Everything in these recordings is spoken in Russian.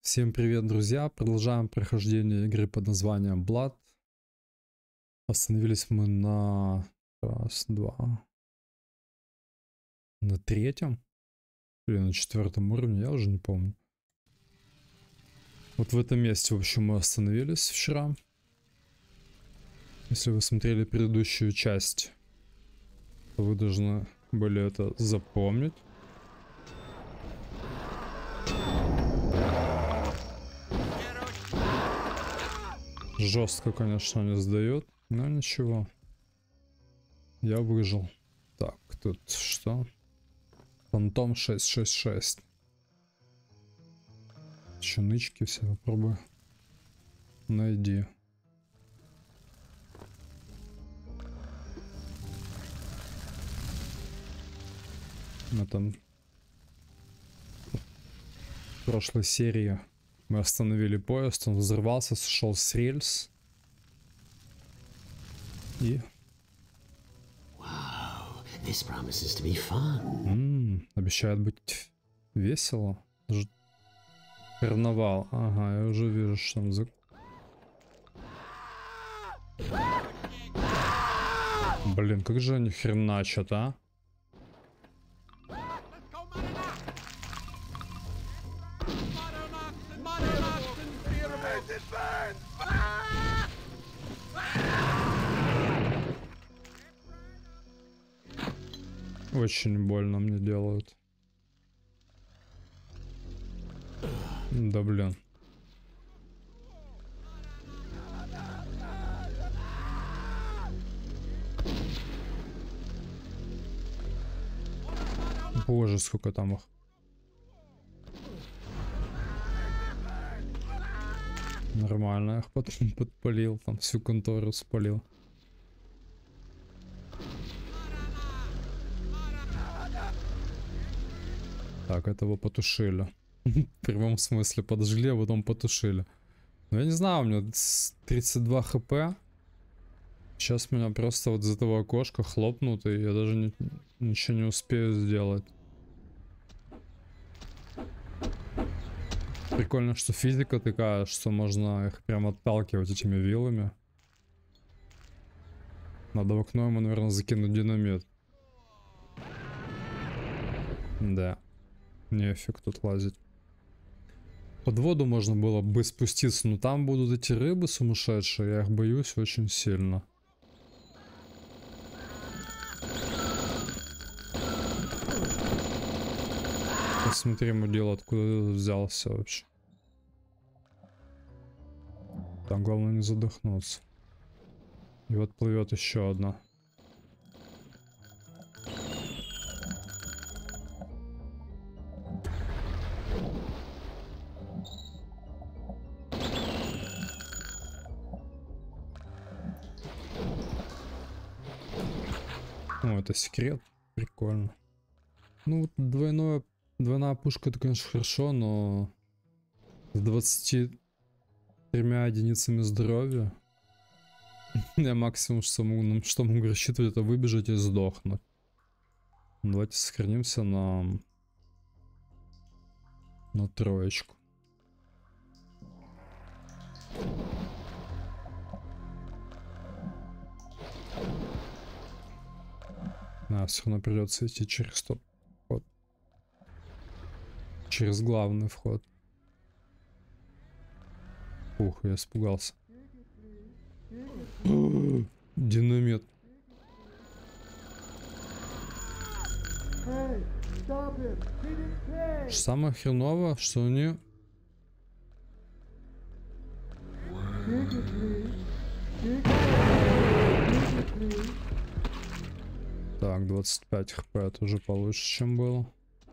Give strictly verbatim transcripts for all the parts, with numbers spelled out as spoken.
Всем привет, друзья! Продолжаем прохождение игры под названием Blood. Остановились мы на... Раз, два... На третьем? Или на четвертом уровне, я уже не помню. Вот в этом месте, в общем, мы остановились вчера. Если вы смотрели предыдущую часть, то вы должны были это запомнить. Жестко, конечно, не сдает, но ничего. Я выжил. Так, тут что? Фантом шесть шесть шесть. Еще нычки все попробую. Найди. Мы там в прошлой серии мы остановили поезд, он взорвался, сошел с рельс. И... Wow, this promises to be fun. М-м, обещает быть весело. Ж... Карнавал. Ага, я уже вижу, что там за... Блин, как же они хреначат, а? Очень больно мне делают. Да блин. Боже, сколько там их. Нормально, я их потом подпалил, там всю контору спалил. Так, этого потушили. В прямом смысле подожгли, а потом потушили. Ну я не знаю, у меня тридцать два хп. Сейчас меня просто вот из этого окошка хлопнут, и я даже не, ничего не успею сделать. Прикольно, что физика такая, что можно их прям отталкивать этими вилами. Надо в окно ему, наверное, закинуть динамит. Да. Нефиг тут лазить. Под воду можно было бы спуститься, но там будут эти рыбы сумасшедшие, я их боюсь очень сильно. Посмотри, мудила, откуда взялся вообще. Там главное не задохнуться. И вот плывет еще одна. О, это секрет. Прикольно. Ну вот двойное, двойная пушка, это, конечно, хорошо, но с двадцатью тремя единицами здоровья я максимум, что могу, что могу рассчитывать, это выбежать и сдохнуть. Давайте сохранимся на на троечку. А, все равно придется идти через тот вход. Через главный вход. Ух, я испугался. Динамит. Самое хреновое, что они... Так, двадцать пять хп, это уже получше, чем было.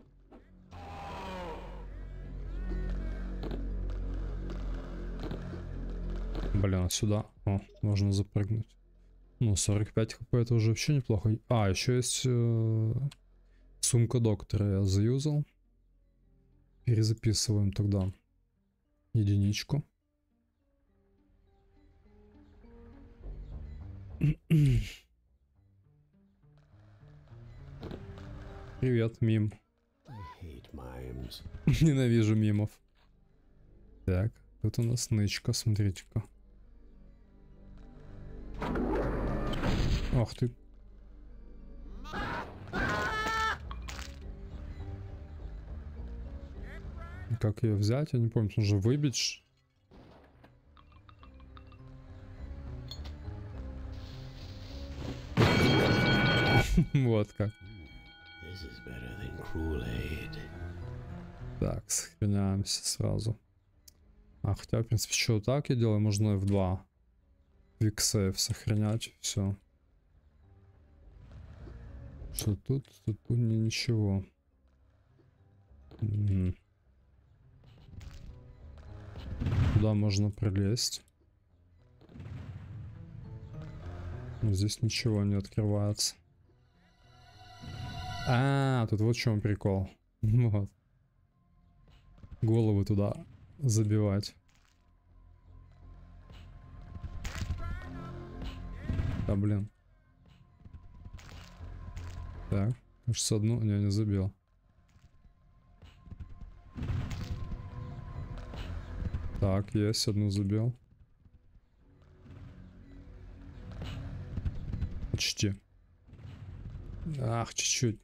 Блин, сюда. О, можно запрыгнуть. Ну, сорок пять хп, это уже вообще неплохо. А, еще есть э, сумка доктора, я заюзал. Перезаписываем тогда единичку. Привет, мим. I hate mimes. Ненавижу мимов. Так, тут у нас нычка, смотрите-ка. Ах ты. Как ее взять? Я не помню, нужно выбить. Вот как. Так, сохраняемся сразу. А, хотя, в принципе, что так я делаю, можно эф два. Quick save сохранять, все. Что тут? Тут, тут ничего. М-м. Куда можно пролезть? Здесь ничего не открывается. А, тут вот в чем прикол. Вот. Головы туда забивать. Да, блин. Так, кажется, одну... Не, не забил. Так, есть, одну забил. Почти. Ах, чуть-чуть.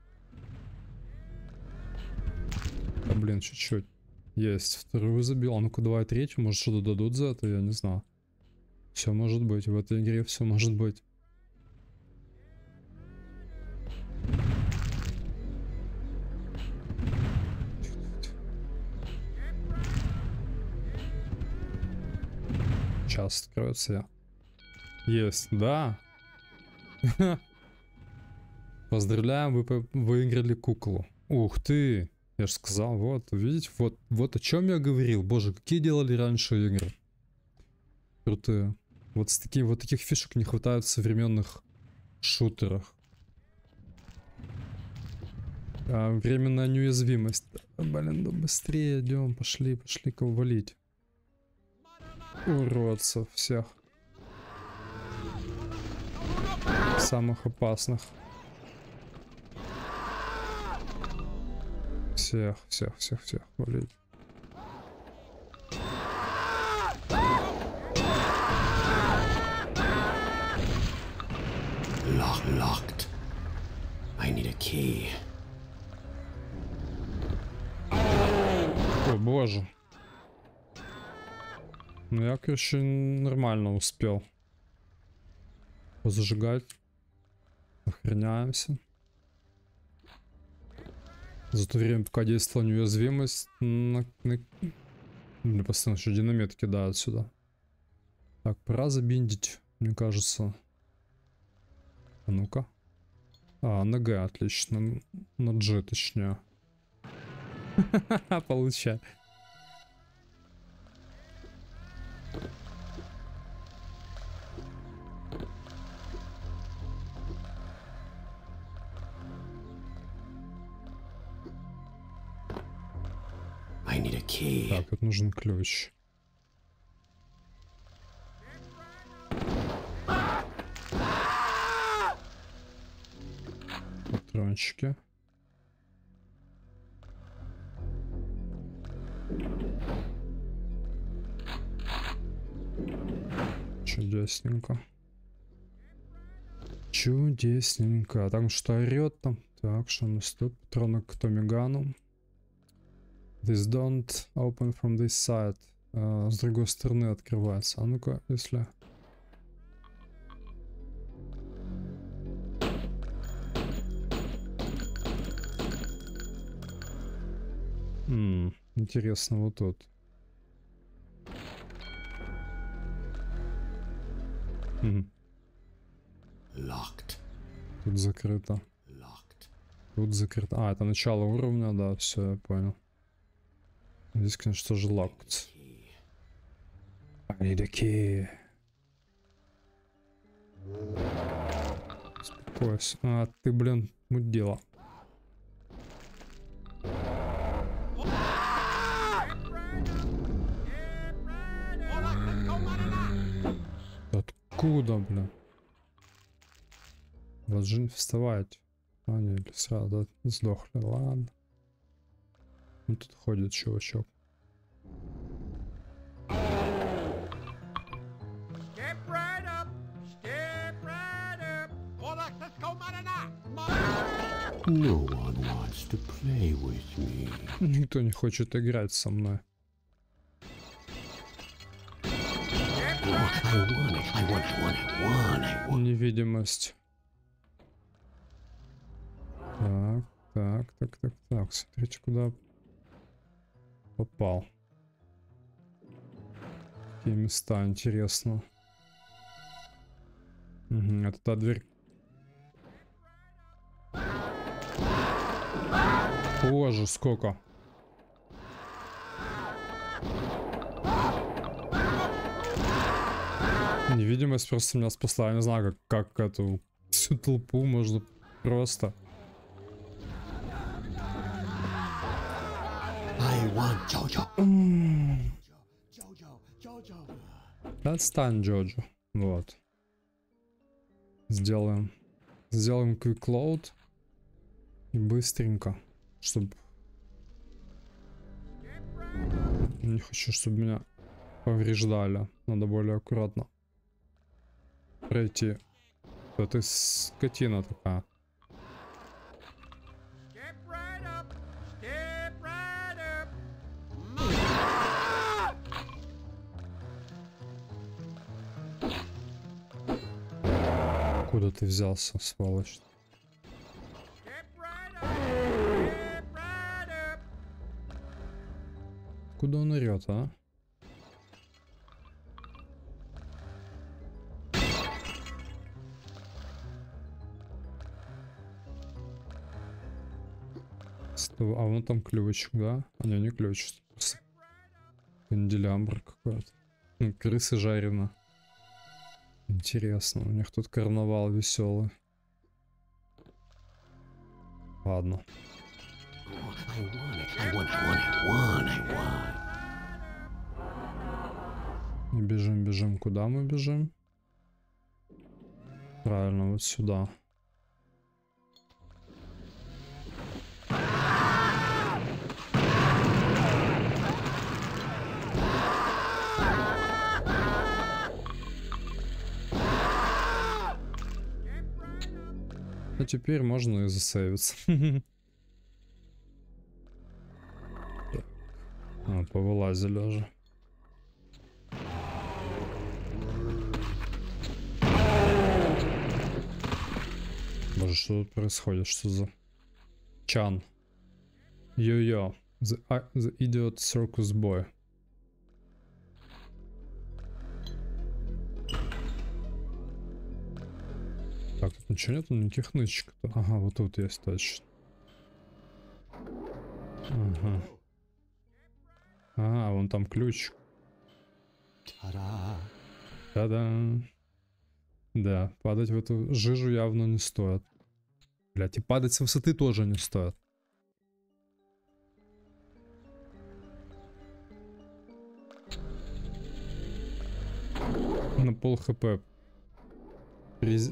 Да, блин, чуть-чуть. Есть, вторую забил. А ну-ка, давай третью. Может, что-то дадут за это, я не знаю. Все может быть. В этой игре все может быть. Сейчас откроется я. Есть, да. Поздравляем, вы выиграли куклу. Ух ты. Я же сказал, вот, видите, вот, вот о чем я говорил. Боже, какие делали раньше игры. Крутые. Вот с таких, вот таких фишек не хватает в современных шутерах. А, временная неуязвимость. Блин, да быстрее идем, пошли, пошли кого валить. Уродцев всех. Самых опасных. Всех, всех, всех, всех валить. Lock locked. I need a key. О, боже. Ну я, короче, нормально успел. Зажигать. Охраняемся. За то время, пока действовала неуязвимость, на, на... Мне постоянно еще динамит кидают сюда. Так, пора забиндить, мне кажется. А ну-ка. А, на Г, отлично. На G, точнее. Получай. I need a key. Так, тут нужен ключ. Патрончики. Чудесненько. Чудесненько. Там что орет там? Так, что у нас тут? Патроны к Томигану. This don't open from this side. Uh, с другой стороны открывается. А ну-ка, если... М-м, интересно, вот тут. М-м. Locked. Тут закрыто. Locked. Тут закрыто. А, это начало уровня, да, все, я понял. Здесь, конечно, тоже locked. I need a key. Успокойся. А, ты, блин, мудила. Откуда, блин? Должен вставать. А, не, сразу да, сдохли, ладно. Ну, тут ходит чувачок. No one wants to play with me. Никто не хочет играть со мной. Oh, I want it, I want, I want, I want, I want. Невидимость. Так, так, так, так, так. Смотрите, куда попал. Какие места, интересно. Угу, это та дверь. Боже, сколько. Невидимость просто меня спасла. Я не знаю, как, как эту всю толпу можно просто... I want Jojo. Jojo, Jojo. Отстань, Джоджо. Вот. Сделаем. Сделаем quick load. И быстренько. Чтобы... Не хочу, чтобы меня повреждали. Надо более аккуратно пройти. Это скотина такая. Куда ты взялся, сволочь? Куда он орёт, а? Сто... А вон там ключик, да? А не, не ключ. Канделябр какой-то. Ну, крысы жареные. Интересно, у них тут карнавал веселый. Ладно. I want it, I want, I want, I want, I want. И бежим, бежим. Куда мы бежим? Правильно, вот сюда. А теперь можно и засейвиться. А, повылазили уже. Боже, что тут происходит? Что за... Чан. Йо-йо. The, uh, the Idiot Circus Boy. Так, тут ничего нету, никаких нычек. Ага, вот тут есть точно. Ага. А, вон там ключ. Ta-da. Та-да. Да, падать в эту жижу явно не стоит. Блять, и падать с высоты тоже не стоит. На пол хп. Приз...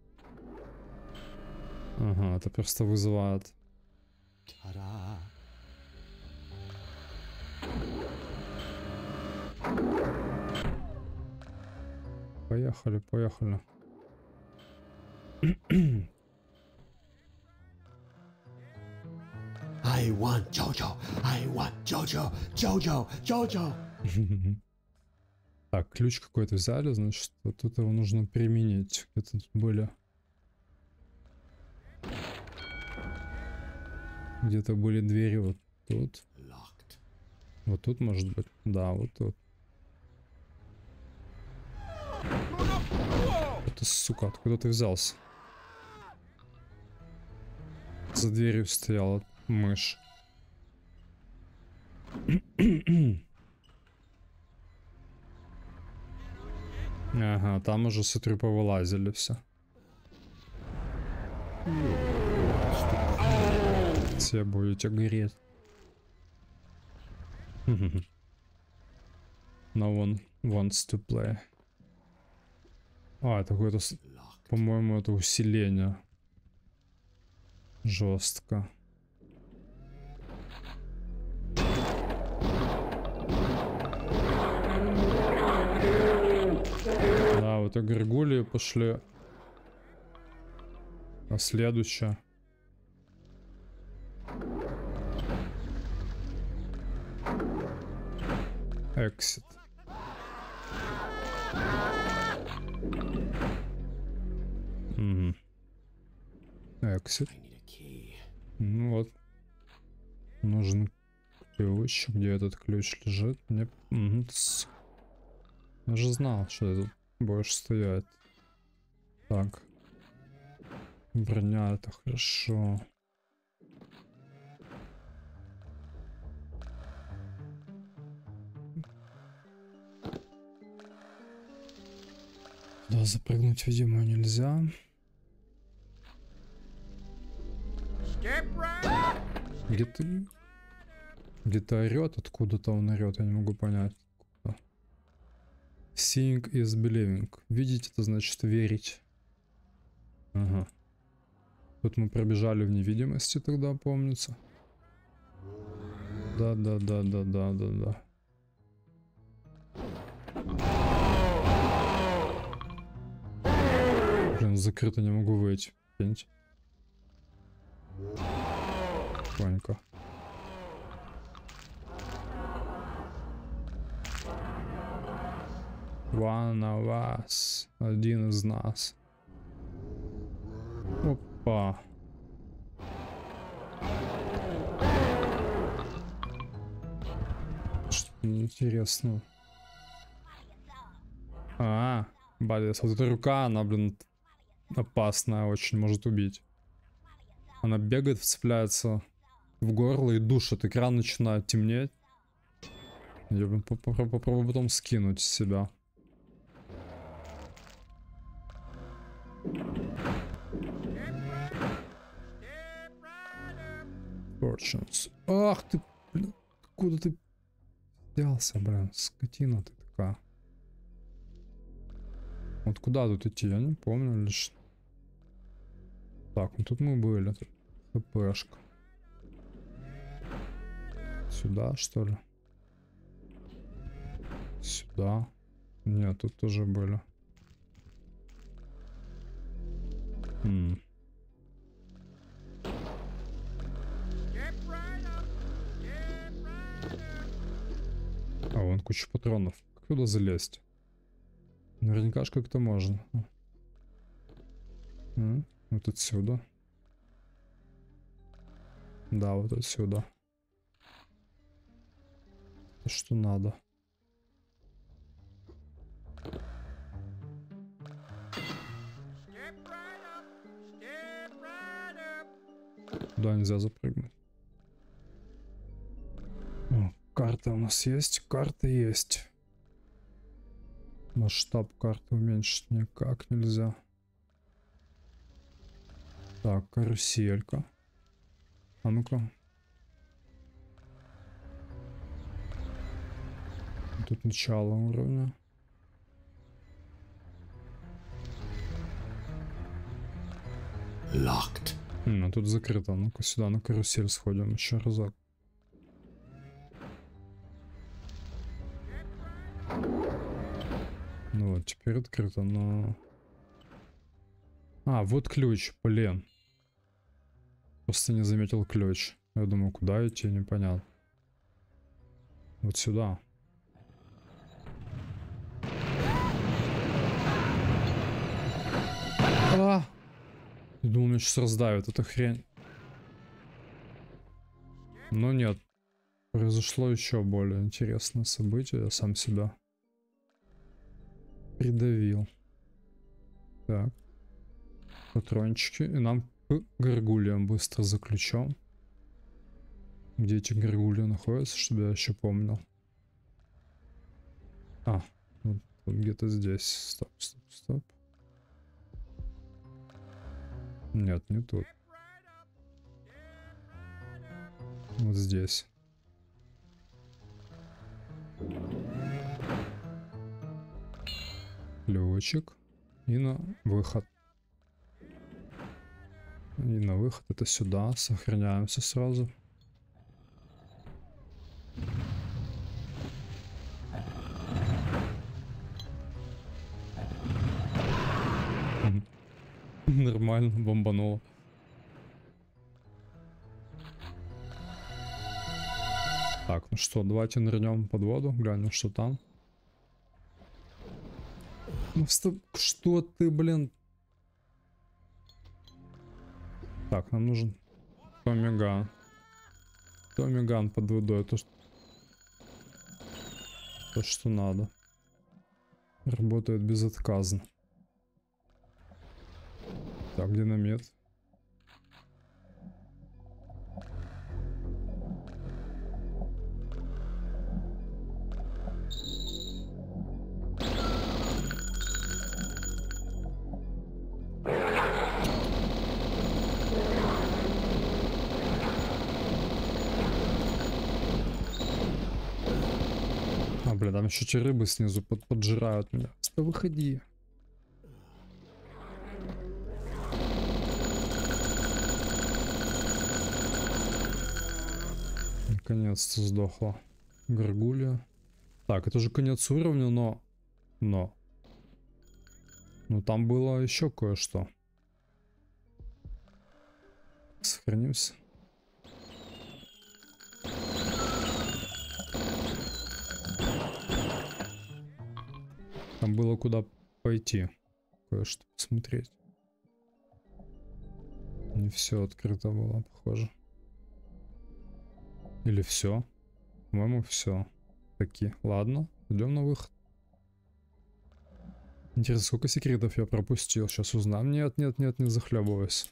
Ага, это просто вызывает. Ta-da. Поехали, поехали. I want Jojo. I want Jojo. Jojo. Jojo. Так, ключ какой-то взяли, значит, вот тут его нужно применить. Где-то тут были. Где-то были двери вот тут. Locked. Вот тут, может быть. Да, вот тут. Это, сука, откуда ты взялся? За дверью стояла мышь. Ага, там уже, смотрю, повылазили все. Все будете гореть. No one wants to play. А, это какое-то, по-моему, это усиление. Жестко. Да, вот и горгульи пошли. А следующее. Exit. Угу. Exit. I need a key. Ну вот. Нужен ключ. Где этот ключ лежит? Мне... Угу. Я же знал, что тут будешь стоять. Так. Броня, это хорошо. Да, запрыгнуть, видимо, нельзя. Где ты? Где-то орет, откуда-то он орет, я не могу понять. Seeing is believing. Видеть это значит верить. Ага. Тут мы пробежали в невидимости тогда, помнится. Да, да, да, да, да, да, да. Блин, закрыто, не могу выйти. Пеньте. Паника. One of us. Один из нас. Опа. Что-то неинтересно. А, балес. Вот эта рука, она, блин, опасная, очень может убить. Она бегает, вцепляется в горло и душит. Экран начинает темнеть. Я бы попробую потом скинуть с себя. Fortunes. Ах ты, блин, куда ты взялся, блин, скотина ты такая. Вот куда тут идти, я не помню лишь. Так, ну тут мы были, тут хпшка. Сюда, что ли? Сюда. Нет, тут тоже были. Хм. А вон куча патронов. Как туда залезть? Наверняка ж как-то можно. М? Вот отсюда. Да, вот отсюда. То, что надо. Туда нельзя запрыгнуть. О, карта у нас есть. Карта есть. Масштаб карты уменьшить никак нельзя. Так, каруселька. А ну-ка. Тут начало уровня. Locked. Ну, тут закрыто. Ну-ка сюда на карусель сходим еще разок. Ну вот, теперь открыто, но... А, вот ключ, блин. Просто не заметил ключ. Я думаю, куда идти, непонятно. Вот сюда. А! Я думал, меня сейчас раздавит эта хрень. Но нет. Произошло еще более интересное событие. Я сам себя придавил. Так. Патрончики. И нам к гаргульям быстро за ключом. Где эти гаргульи находятся, чтобы я еще помнил. А, вот, вот где-то здесь. Стоп, стоп, стоп. Нет, не тут. Вот здесь. Ключик. И на выход. И на выход это сюда. Сохраняемся сразу. Нормально, бомбануло. Так, ну что, давайте нырнем под воду, глянем, что там. Ну стоп, что ты, блин? Так, нам нужен Томиган. Томиган под водой, то, что... то, что надо. Работает безотказно. Так, динамит. А, блин, там еще эти рыбы снизу под поджирают меня. Просто выходи. Наконец-то сдохла горгулья. Так, это уже конец уровня, но... Но... Ну там было еще кое-что. Сохранимся. Там было куда пойти. Кое-что посмотреть. Не все открыто было, похоже. Или все? По-моему, все. Таки. Ладно, идем на выход. Интересно, сколько секретов я пропустил? Сейчас узнаем. Нет, нет, нет, не захлебывайся.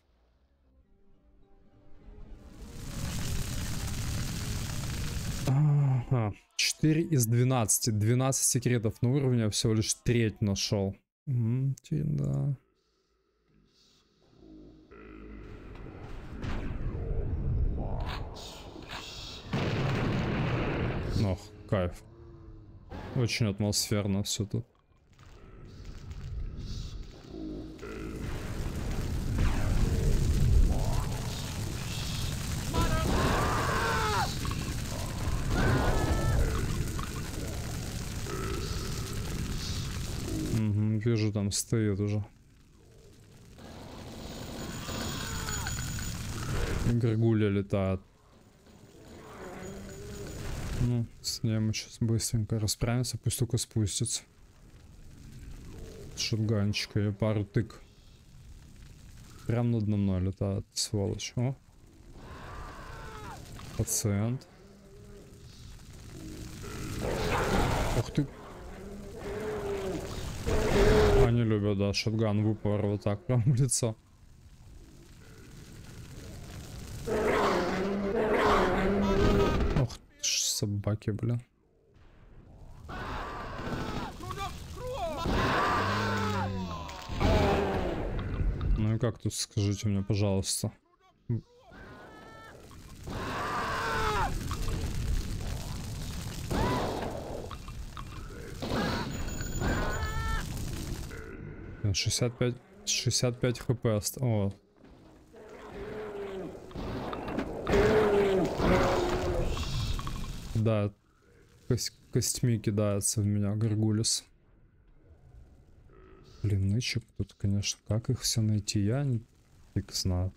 Ага. четыре из двенадцати. двенадцать секретов на уровне, я всего лишь треть нашел. М-м, да. Ох, кайф. Очень атмосферно все тут. Угу, вижу, там стоит уже. Горгулья летает. Ну, с ней мы сейчас быстренько расправимся, пусть только спустится. Шотганчика и пару тык. Прям надо мной летает, сволочь. О. Пациент. Ух ты. Они любят, да, шотган в упор вот так прям в лицо. Ох, собаки, блин. Ну и как тут, скажите мне, пожалуйста. шестьдесят пять, шестьдесят пять хп. О. Да, кость, костьми кидается в меня горгулис. Блин, нычек тут, конечно, как их все найти, я не фиг знаю.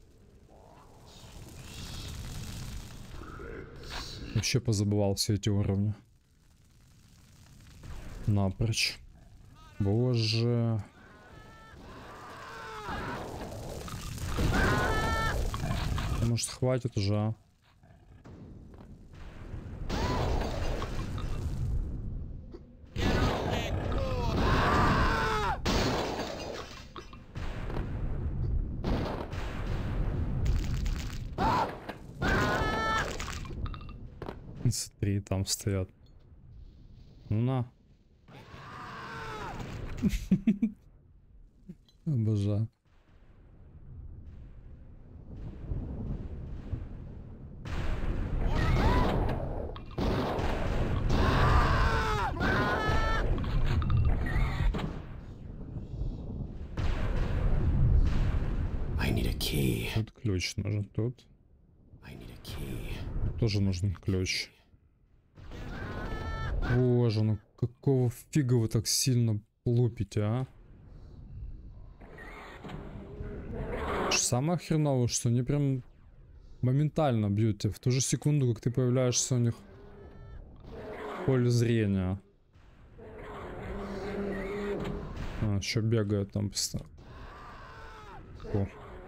Вообще позабывал все эти уровни. Напрочь. Боже. Может, хватит уже, а? Смотри, там стоят. Ну на. Обожаю. Тут ключ нужен, тут. Тут тоже нужен ключ. Боже, ну какого фига вы так сильно лупите, а? Самое хреновое, что они прям моментально бьют тебя. В ту же секунду, как ты появляешься у них поле зрения. А, еще бегает там постоянно. О.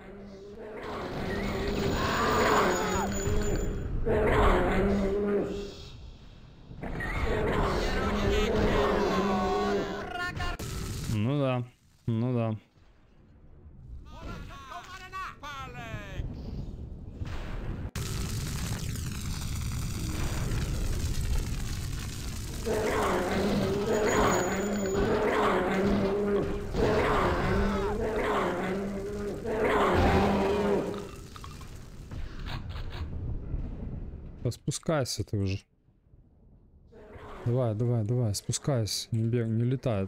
Ну да, ну да. Да спускайся ты уже. Давай, давай, давай, спускайся. Не бег, не летает.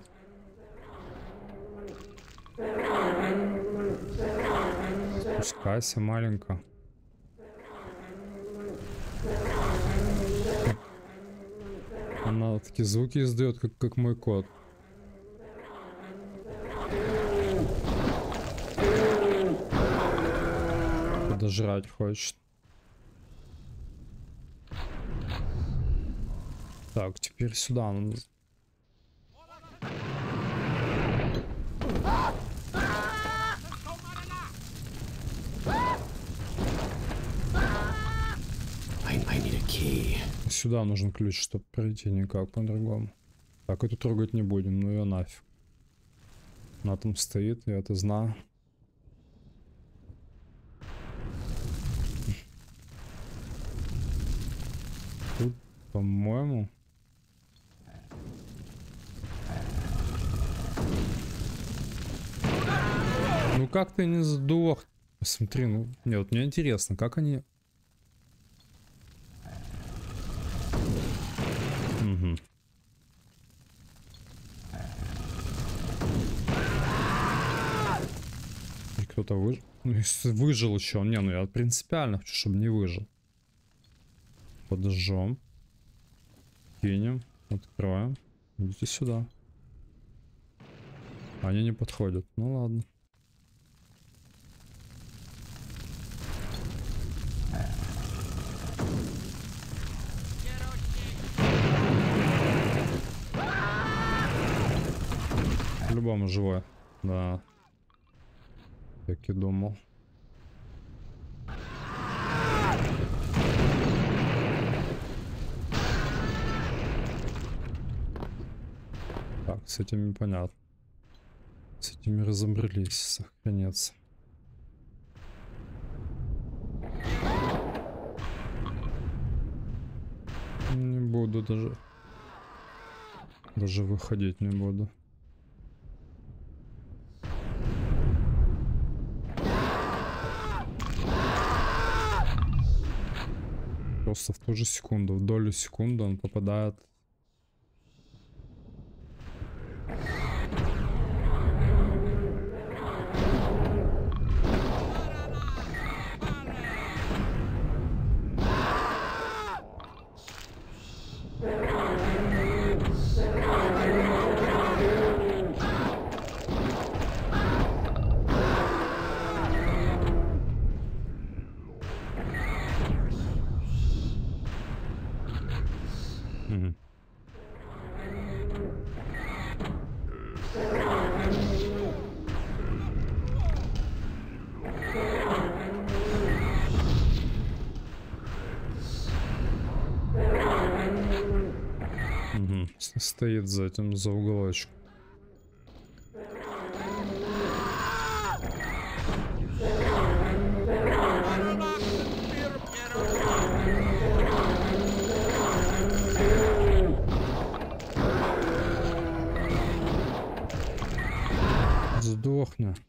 Спускайся, маленько. Она такие звуки издает, как, как мой кот. Подожрать хочет. Так, теперь сюда надо. I, I need a key. Сюда нужен ключ, чтобы пройти, никак по-другому. Так, эту трогать не будем, ну ее нафиг. Она там стоит, я это знаю. Тут, по-моему... Ну как ты не сдох? Посмотри, ну... Нет, вот мне интересно, как они... Угу. И кто-то выжил. Ну, если выжил еще. Не, ну я принципиально хочу, чтобы не выжил. Подожжем. Кинем. Откроем. Идите сюда. Они не подходят. Ну ладно. По-любому живой. Да. Так и думал. Так, с этими понятно. С этими разобрались, сохранится. Не буду даже... Даже выходить не буду. Просто в ту же секунду, в долю секунды он попадает. Угу. Угу. Стоит за этим, за уголочком. Сдохни.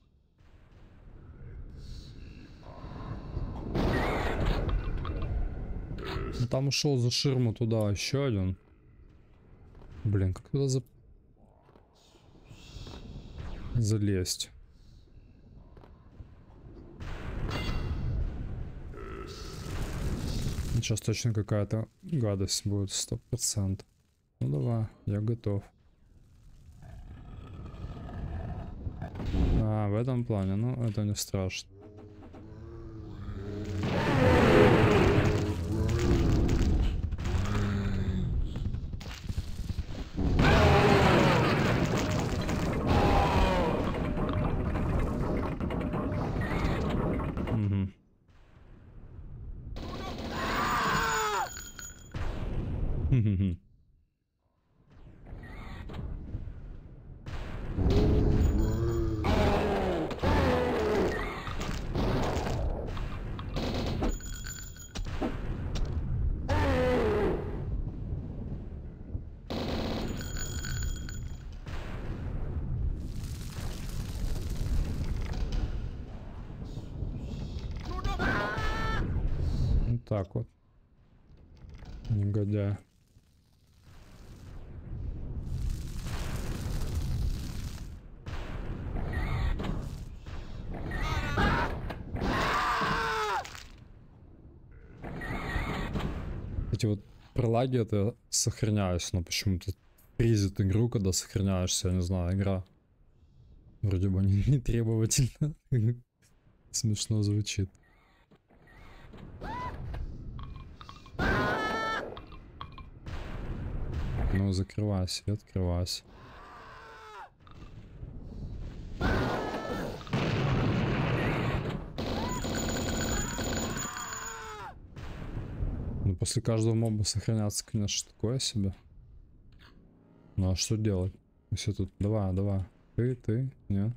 Там ушел за ширму туда еще один. Блин, как туда за... залезть? Сейчас точно какая-то гадость будет, сто процентов. Ну давай, я готов. А, в этом плане, ну это не страшно. так вот. Негодяй. Эти вот пролаги это сохраняюсь, но почему-то фризит игру, когда сохраняешься, я не знаю, игра. Вроде бы не, не требовательно. Смешно звучит. Ну, закрывайся, и открывайся. Ну, после каждого моба сохраняться, конечно, такое себе. Ну, а что делать? Все тут, давай, давай. Ты, ты, нет.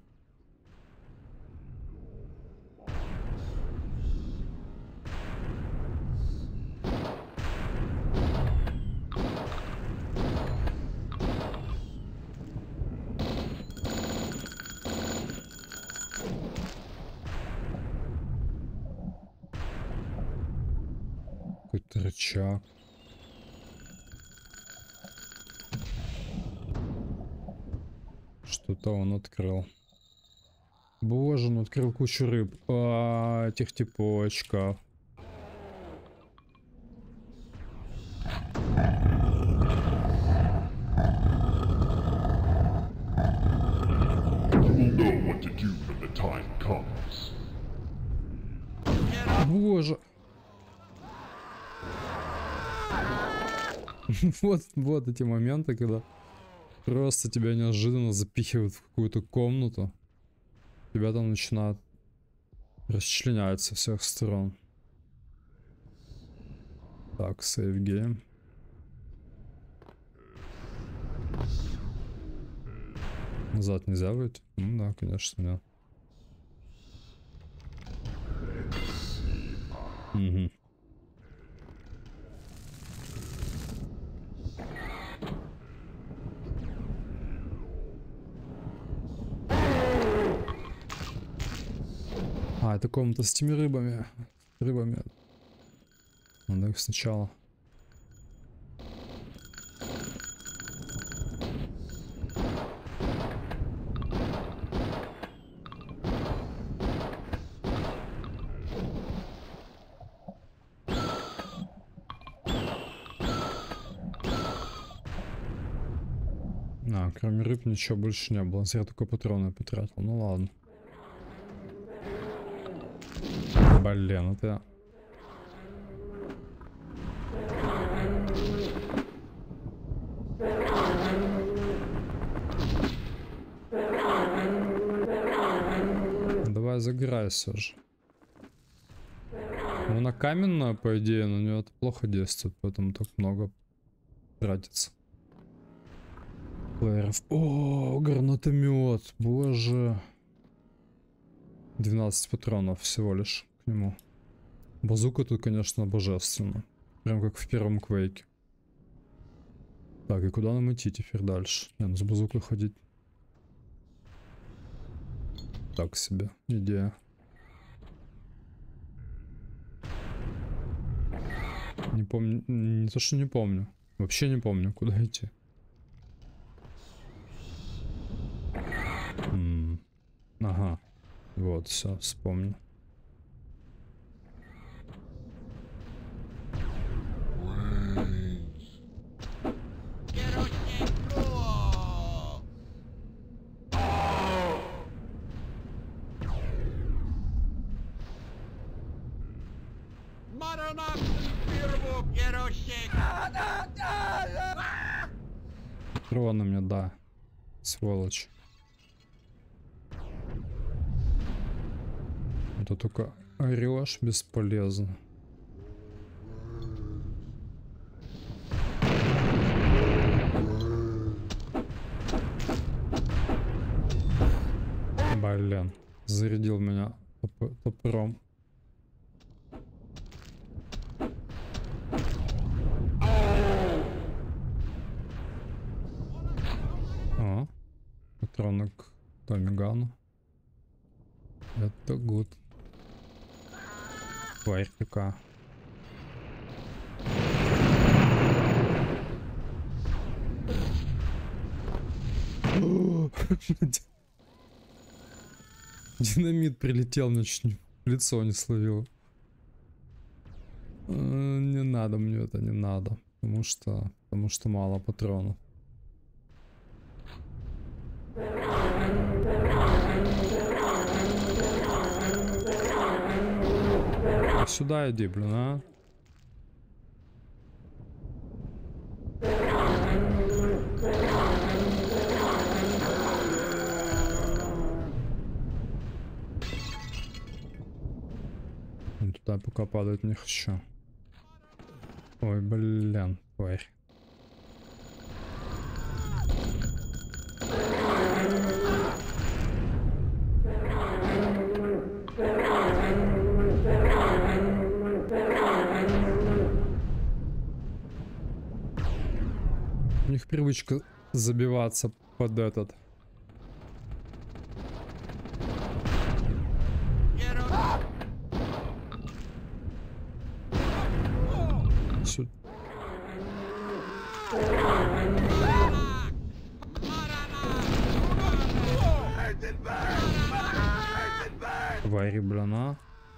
Какой-то рычаг. Что-то он открыл. Боже, он открыл кучу рыб. А, этих типочков. You'll know what to do when the time comes. Боже. Вот, вот эти моменты, когда просто тебя неожиданно запихивают в какую-то комнату. Тебя там начинают расчленять со всех сторон. Так, сейв гейм. Назад нельзя выйти? Ну да, конечно, нет. Угу. А, это комната с теми рыбами. Рыбами. Надо их сначала. А, кроме рыб ничего больше не было. Я только патроны потратил. Ну ладно. Блин, это... Давай загорайся же. Ну, она каменная, по идее, на нее это плохо действует, поэтому так много тратится. Плееров. О, гранатомет, боже. двенадцать патронов всего лишь к нему. Базука тут, конечно, божественно. Прям как в первом Квейке. Так, и куда нам идти теперь дальше? Не, ну с базукой ходить. Так себе идея. Не помню, не то что не помню. Вообще не помню, куда идти. М-м. Ага. Вот, все, вспомнил. Патроны мне, да. Сволочь. Это только орешь бесполезно. Блин, зарядил меня топ топором. А, патроны к томигану. Это гуд. Тварь такая. Динамит прилетел, мне чуть не в лицо не словил. Э, Не надо мне это, не надо. Потому что, потому что мало патронов. Сюда иди, блин, а. Туда пока падать не хочу. Ой, блин, тварь. У них привычка забиваться под этот. Сю- Твари, блин, а.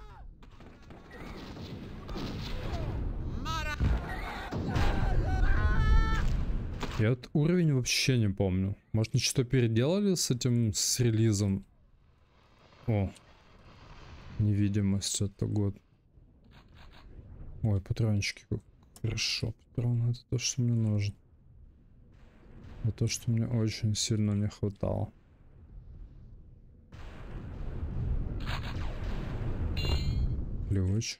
Я этот уровень вообще не помню. Может, они что-то переделали с этим, с релизом? О, невидимость, это год. Ой, патрончики, как хорошо. Патроны, это то, что мне нужно. Это то, что мне очень сильно не хватало. Ключ.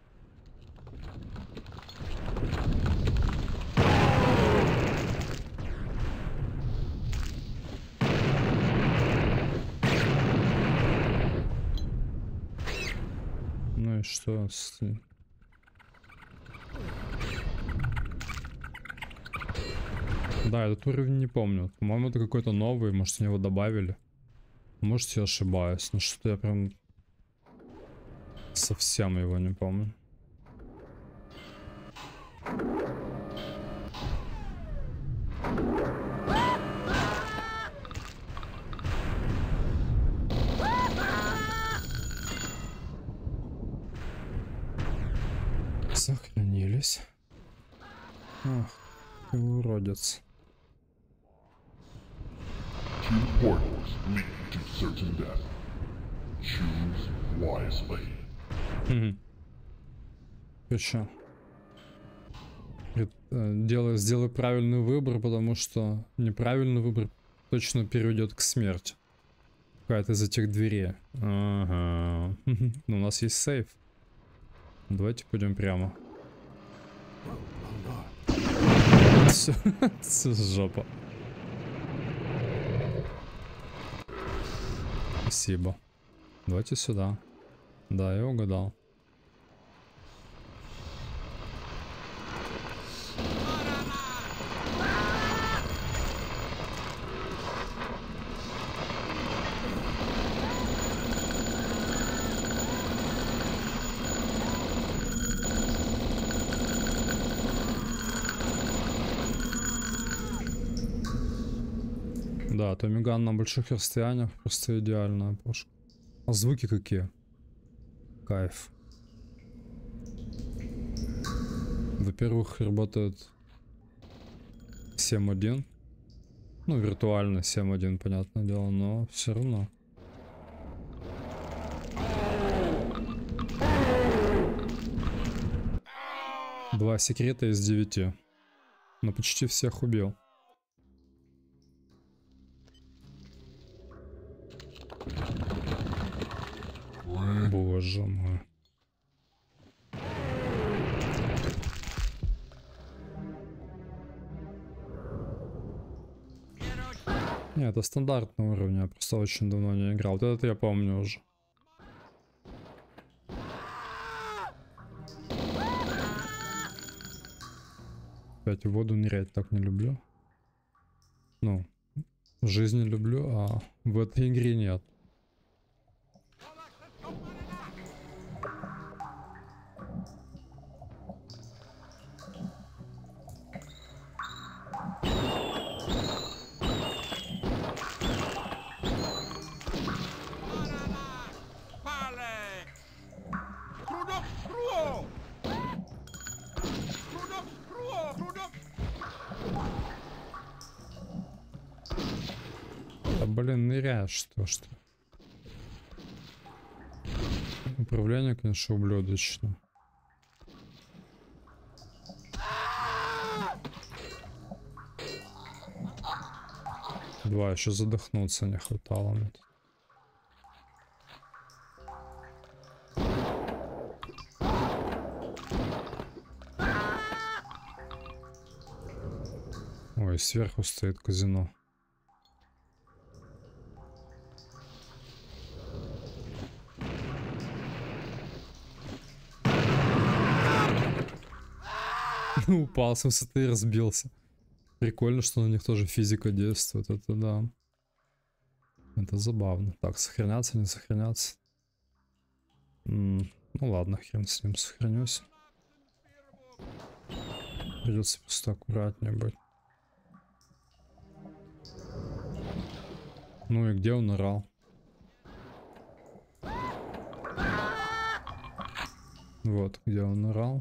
Ну и что с... Да, этот уровень не помню. По-моему, это какой-то новый, может, они его добавили. Может, я ошибаюсь, но что-то я прям совсем его не помню. Сохранились. Ах, ты уродец. Two portals lead to certain death. Choose wisely. Угу. Хорошо. Делай, сделай правильный выбор, потому что неправильный выбор точно приведет к смерти. Какая-то из этих дверей. Ага. Но у нас есть сейф. Давайте пойдем прямо. Все, все жопа. Спасибо. Давайте сюда. Да, я угадал. Да, Томиган на больших расстояниях просто идеальная пушка. А звуки какие? Кайф. Во-первых, работает семь один. Ну, виртуально семь один, понятное дело, но все равно. Два секрета из девяти. Но почти всех убил. Боже мой. Нет, это стандартный уровень, я просто очень давно не играл. Вот этот я помню уже. Опять в воду нырять так не люблю. Ну, в жизни люблю, а в этой игре нет. блин, ныряешь, что что. Управление, конечно, ублюдочно. Два, еще задохнуться не хватало мне. Ой, сверху стоит казино. Упал с высоты и разбился. Прикольно, что на них тоже физика действует. Это да. Это забавно. Так, сохраняться, не сохраняться. М -м, ну ладно, хрен с ним, сохранюсь. Придется просто аккуратнее быть. Ну и где он орал? Вот, где он орал.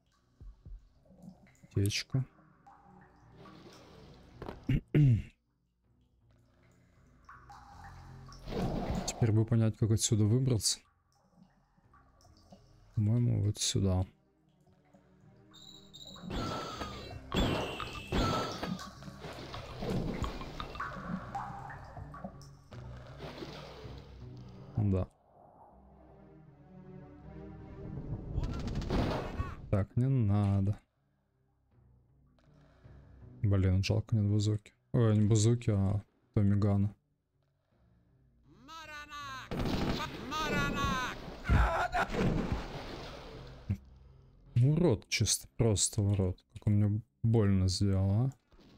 Течка. Теперь бы понять, как отсюда выбраться. По-моему, вот сюда. Да. Так, не надо. Блин, жалко нет базуки. Ой, не базуки, а томигана. Урод, чисто, просто урод. Как он мне больно сделал, а?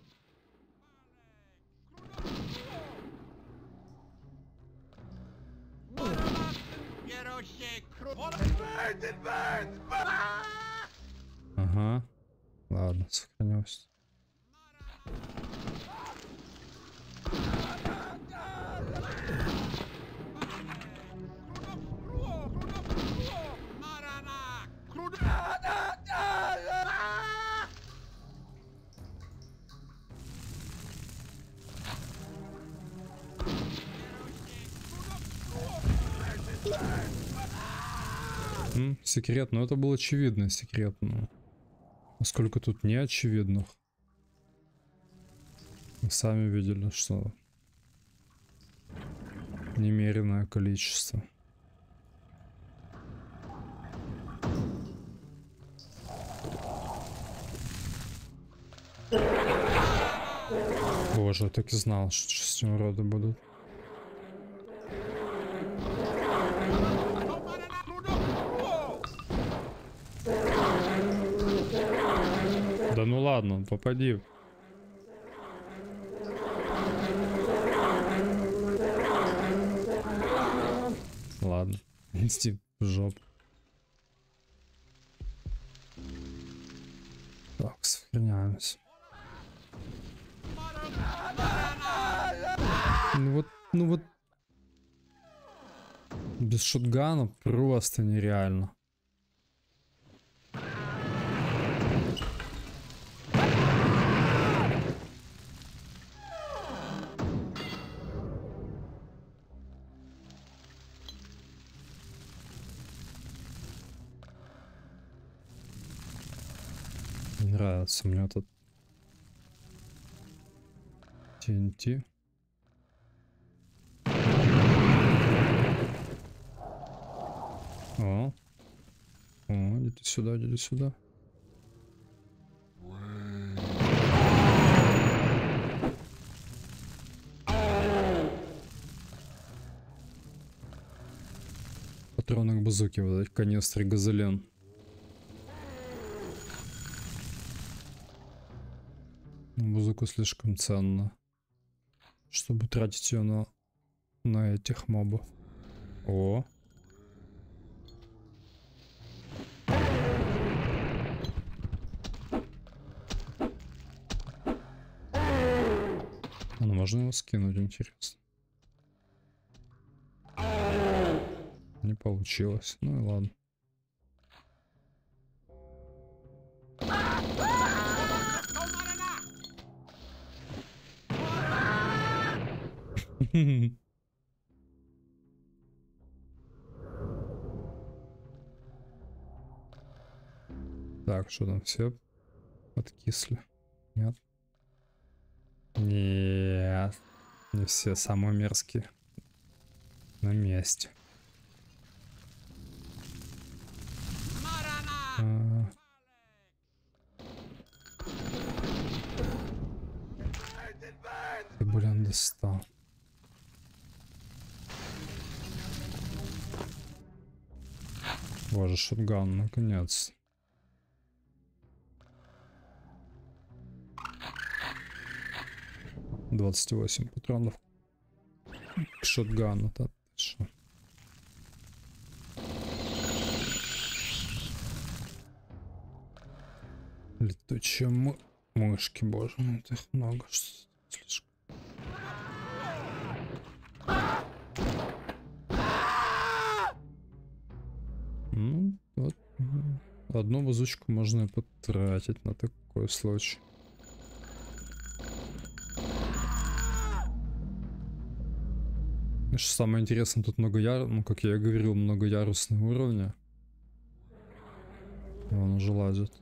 Ага. Ладно, сохранюсь. М, секрет, но это был очевидный секрет, но насколько тут не очевидных. Вы сами видели, что немеренное количество. Боже, я так и знал, что с ним уроды будут. Да ну ладно, попади. Ладно, нести в жопу. Так, сохраняемся. Ну вот, ну вот. Без шотгана просто нереально. Не нравится мне этот ти эн ти. О, о, иди сюда, иди сюда. Патроны к базуке, вот эти канистры газолен. Базука слишком ценна, чтобы тратить ее на, на этих мобов. О. Ну, можно его скинуть, интересно. Не получилось. Ну и ладно. Так, что там все подкисли? Нет? Нет. Не все самые мерзкие. На месте. А. Ты, блин, достал. Боже, шотган, наконец. двадцать восемь патронов к шотгану. Так, что? Летучие мы... мышки, боже мой, их много, что слишком. Ну, вот. Одну базучку можно и потратить на такой случай. Что самое интересное, тут много яр... ну, как я и говорил, многоярусные уровни. Он уже лазит.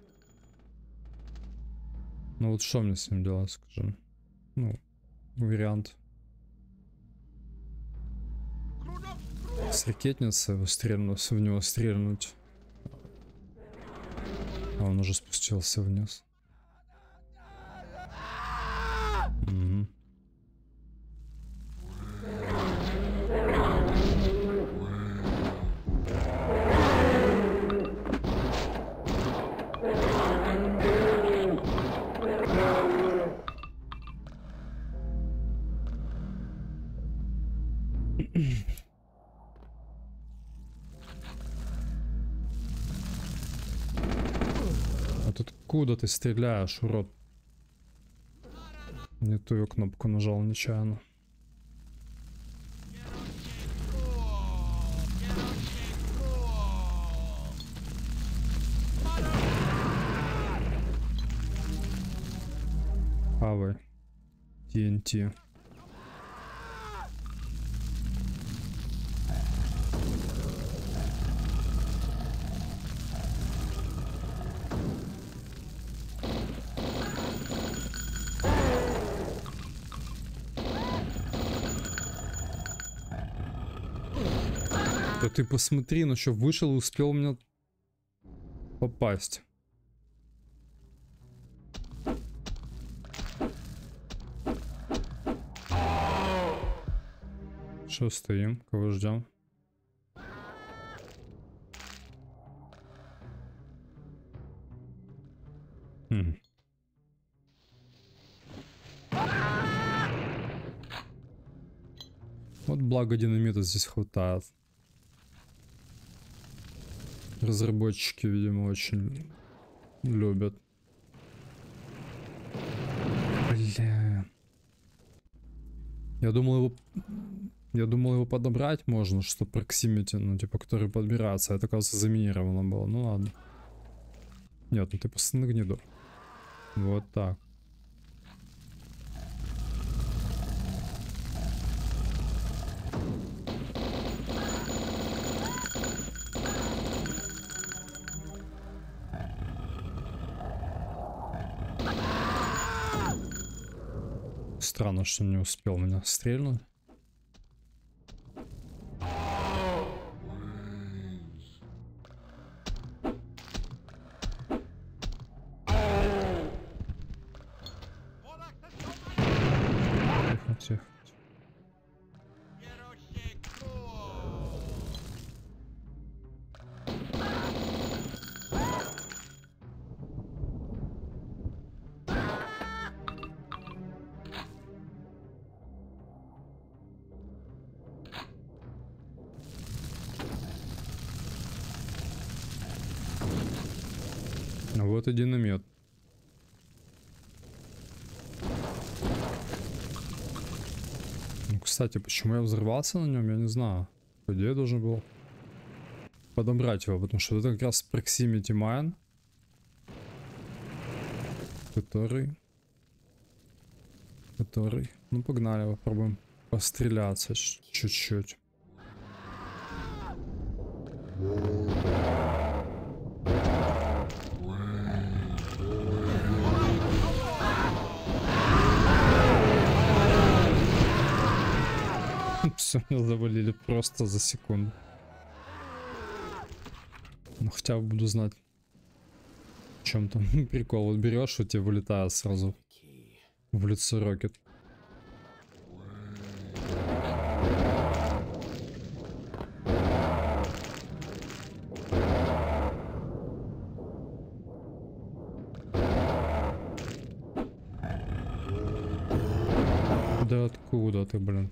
Ну вот что мне с ним делать, скажем? Ну, вариант. С ракетницы стрельнуть, в него стрельнуть. А он уже спустился вниз. Угу. А тут куда ты стреляешь, урод? Не ту я кнопку нажал нечаянно. Хавай. ти эн ти. Да ты посмотри, ну что, вышел и успел меня попасть. Что стоим? Кого ждем? Хм. Вот благо динамита здесь хватает. Разработчики, видимо, очень любят. Бля. Я думал его... Я думал его подобрать можно, что проксимити, ну типа, который подбирается. Это, оказывается, заминировано было. Ну ладно. Нет, ну ты просто на гниду. Вот так. Странно, что не успел меня стрельнуть. Тихо, тихо. Вот и динамит. Ну, кстати, почему я взорвался на нем, я не знаю. По идее, я должен был подобрать его, потому что это как раз proximity mine, который... Который... Ну, погнали, попробуем постреляться ч- чуть-чуть. Все, меня завалили просто за секунду. Ну хотя бы буду знать, в чем там прикол. Вот берешь, у тебя вылетает сразу в лицо рокет. Да откуда ты, блин?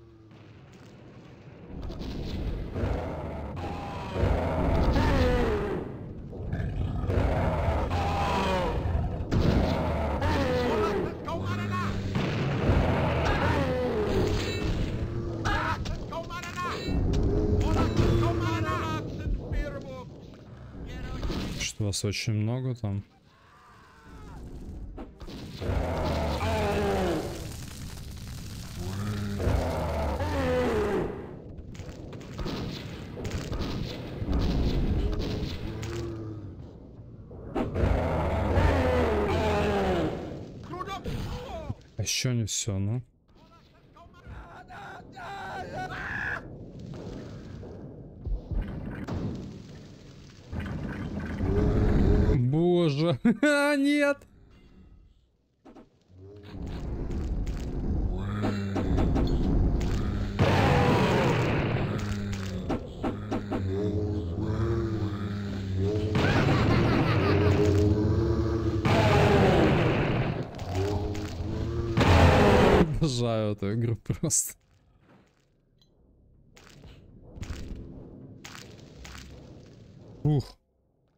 Что вас очень много там? А еще не все, ну. Боже, нет! Обожаю эту игру просто. Ух.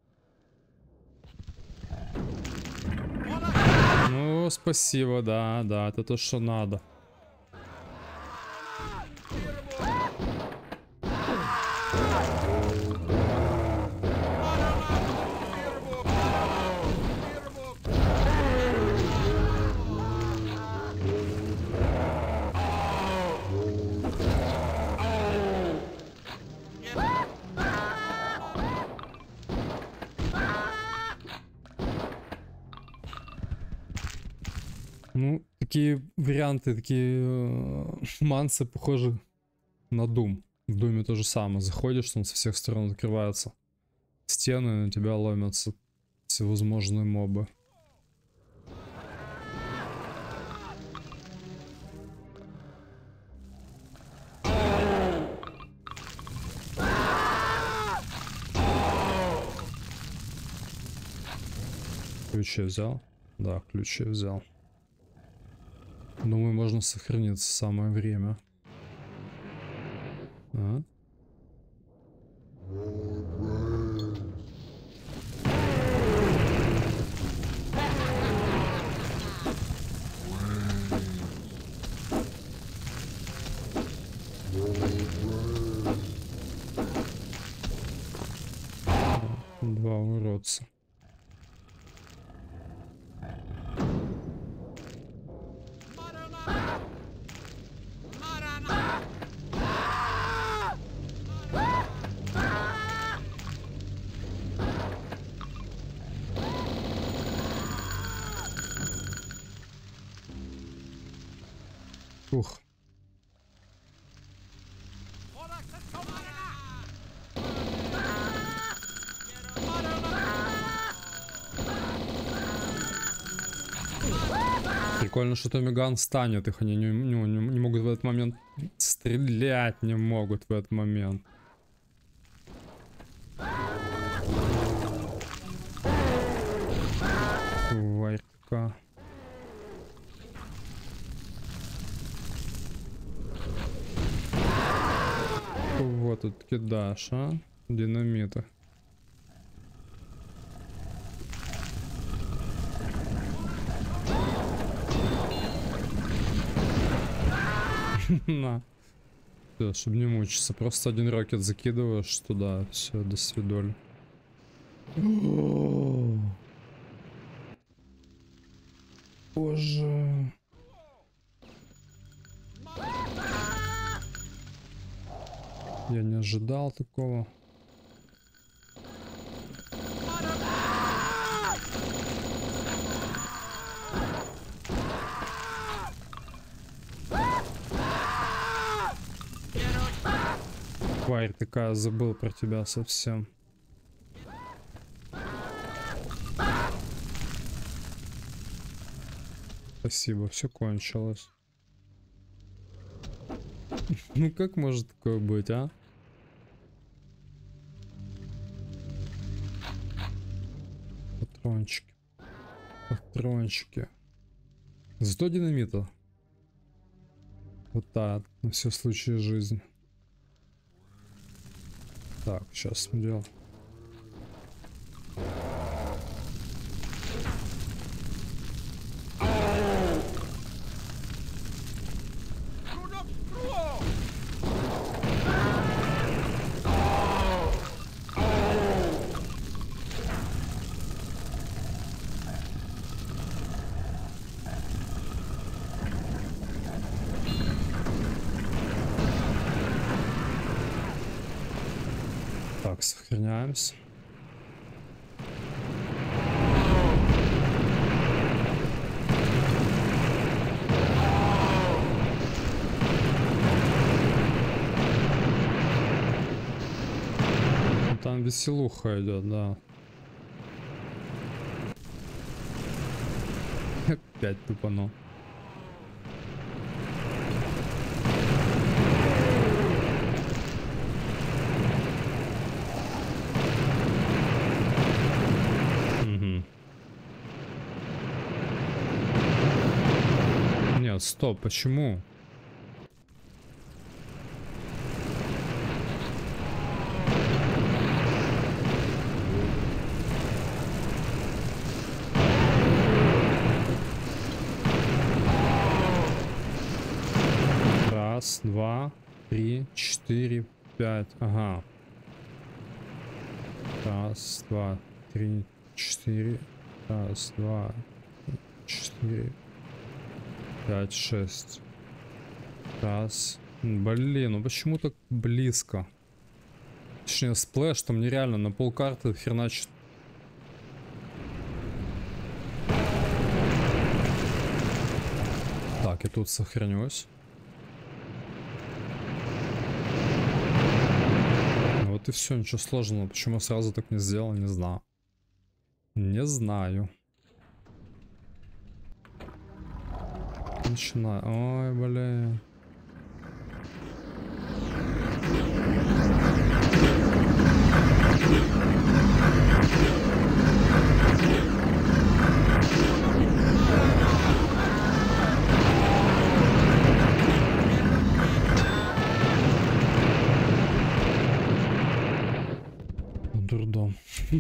Ну, спасибо, да, да, это то, что надо. Ну, такие варианты, такие э, мансы похожи на Doom. В Думе то же самое. Заходишь, там со всех сторон открываются стены, и на тебя ломятся всевозможные мобы. Ключи взял? Да, ключи взял. Думаю, можно сохраниться самое время. А? Два уродца. Ух. Прикольно, что Томиган станет, их они не, не, не могут в этот момент стрелять, не могут в этот момент. Варька. Вот тут кидаш, а? Динамиты. На. Все, чтобы не мучиться. Просто один ракет закидываешь туда. Все, до свидания. Боже. Я не ожидал такого. Тварь такая, забыл про тебя совсем. Спасибо, все кончилось. Ну как может такое быть, а? Патрончики. Патрончики. Зато динамита. Вот так, на все случаи жизни. Так, сейчас смотрел. Так, сохраняемся. Ну, там веселуха идет, да. Опять тупанул. Нет, стоп, почему? Раз, два, три, четыре, пять. Ага. Раз, два, три, четыре. Раз, два, четыре. Пять, шесть. Раз. Блин, ну почему так близко? Точнее, сплэш там нереально на полкарты херначит. Так, я тут сохранюсь. Ну вот и все, ничего сложного. Почему сразу так не сделал, не знаю. Не знаю. Начинаю. Ой, блин. Дурдом.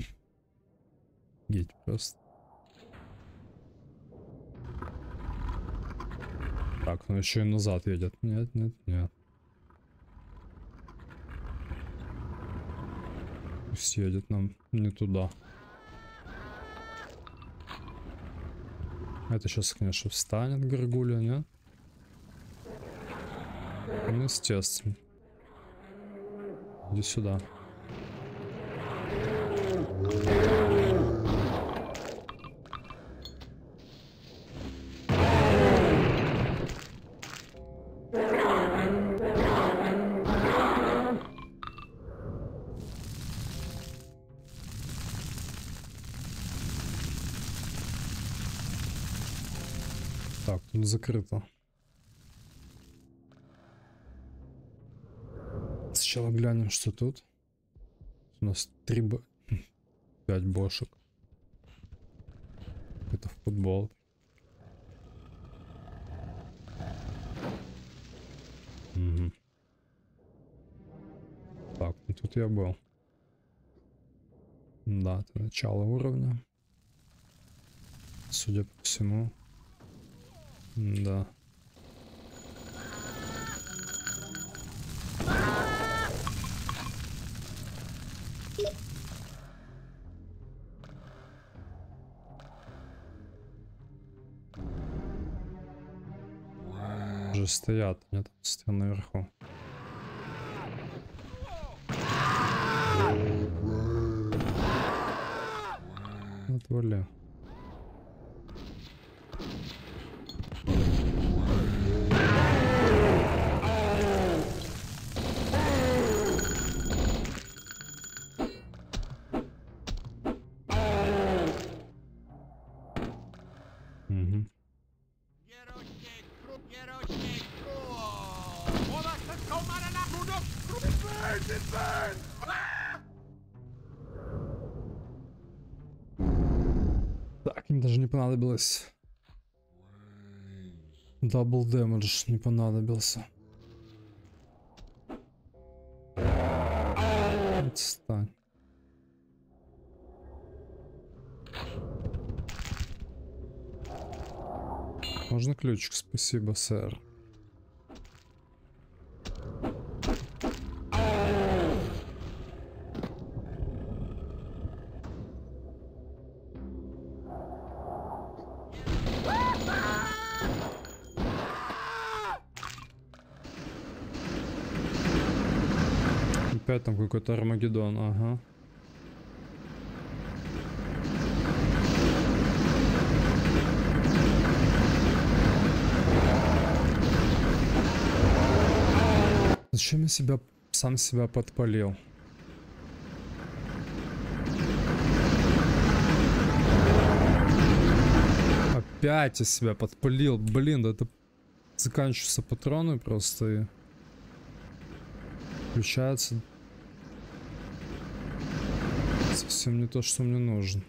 Геть просто. Так, ну еще и назад едет. Нет, нет, нет. Пусть едет нам не туда. Это сейчас, конечно, встанет горгулья, нет? Ну, естественно. Иди сюда. Так, тут закрыто. Сначала глянем, что тут. У нас три б... пять бошек. Это футбол. Угу. Так, ну тут я был. Да, это начало уровня. Судя по всему. Да. Уже стоят, нет, стоят наверху. отвали. Угу. Так, им даже не понадобилось. Дабл дэмэдж не понадобился. Отстань. Можно ключик? Спасибо, сэр. Опять там какой-то Армагеддон, ага. Зачем я себя сам себя подпалил? Опять я себя подпалил. Блин, да это заканчиваются патроны просто и включается совсем не то, что мне нужно.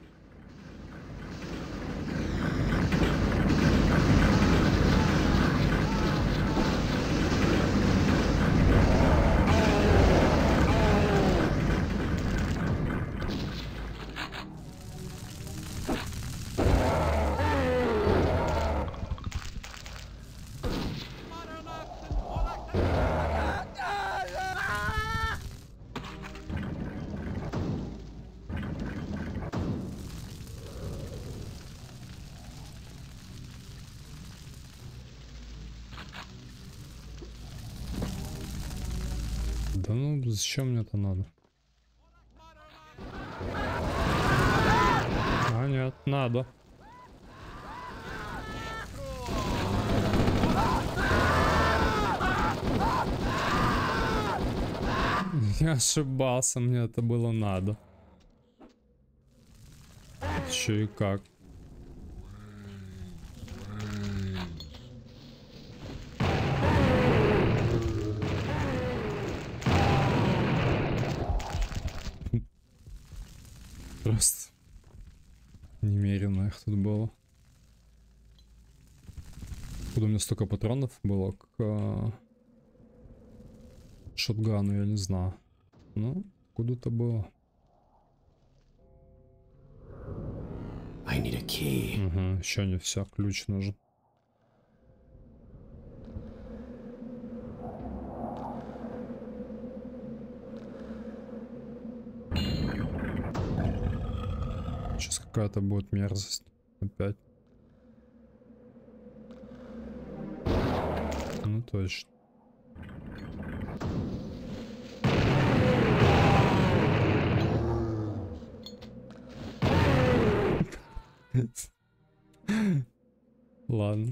Да ну, зачем мне это надо? А нет, надо. Я ошибался, мне это было надо. Че и как? Просто немерено их тут было. Откуда у меня столько патронов было к а, шотгану, я не знаю. Ну, куда-то было. I need a key. Угу, еще не все, ключ нужен. Сейчас какая-то будет мерзость. Опять. Ну точно. Ладно.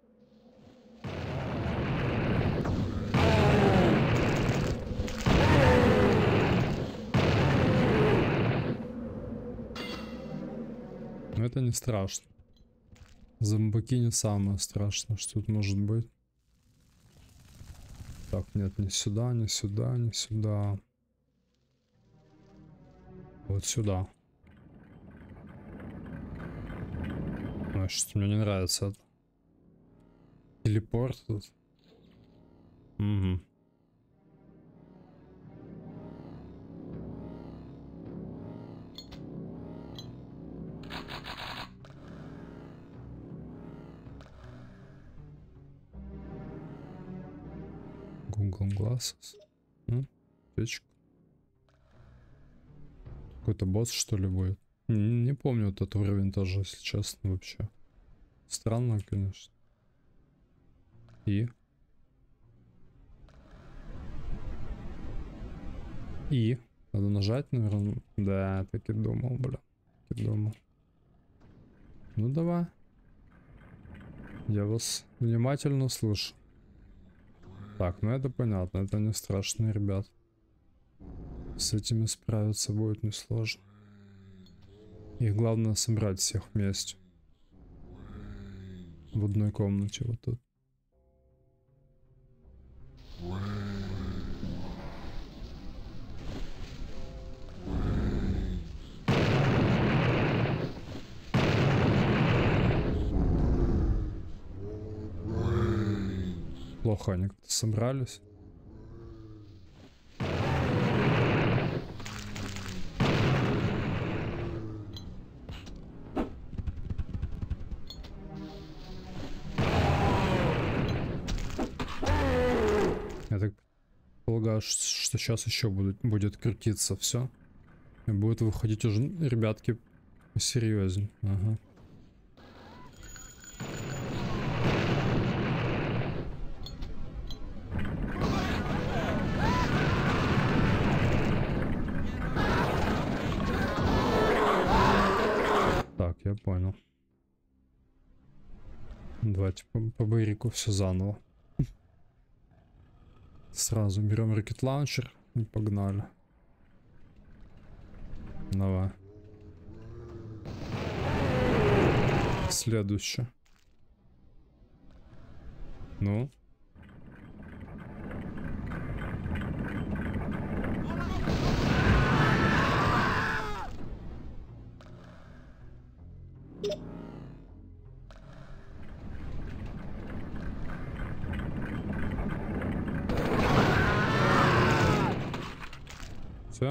Но это не страшно. Зомбаки не самое страшное, что тут может быть. Так, нет, не сюда, не сюда, не сюда. Вот сюда. Значит, мне не нравится это. Телепорт тут. Угу. Google Glasses. Ну, печка. Какой-то босс, что ли, будет? Не, не помню этот уровень тоже, если честно, вообще. Странно, конечно. И? И? Надо нажать, наверное. Да, так и думал, бля. Так и думал. Ну давай. Я вас внимательно слушаю. Так, ну это понятно, это не страшно, ребят. С этими справиться будет несложно. Их главное собрать всех вместе. В одной комнате вот тут. Плохо они как-то собрались. Я так полагаю, что сейчас еще будет, будет крутиться все. И будет выходить уже ребятки посерьезнее. Ага. Так, я понял. Давайте по, по Бэрику все заново. Сразу берем ракет лаунчер и погнали. Давай. Следующее. Ну. Все.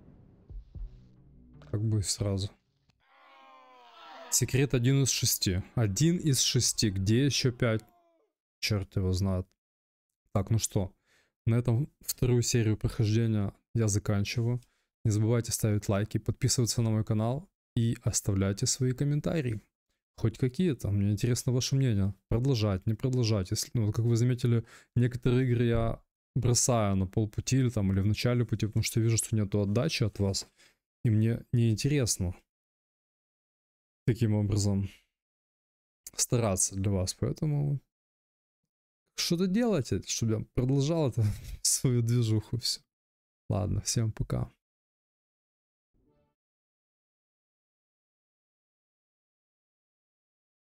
Как бы сразу. Секрет один из шести. Один из шести. Где еще пять? Черт его знает. Так, ну что. На этом вторую серию прохождения я заканчиваю. Не забывайте ставить лайки, подписываться на мой канал и оставляйте свои комментарии. Хоть какие-то. Мне интересно ваше мнение. Продолжать, не продолжать. Если, ну, как вы заметили, некоторые игры я бросаю на полпути или там или в начале пути, потому что вижу, что нету отдачи от вас. И мне неинтересно таким образом стараться для вас. Поэтому что-то делайте, чтобы я продолжал это свою движуху. Все. Ладно, всем пока.